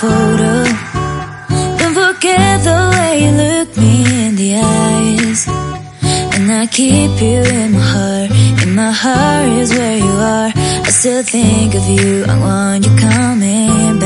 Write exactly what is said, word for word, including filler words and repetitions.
photo. Don't forget the way you look me in the eyes. And I keep you in my heart. In my heart is where you are. I still think of you. I want you coming back.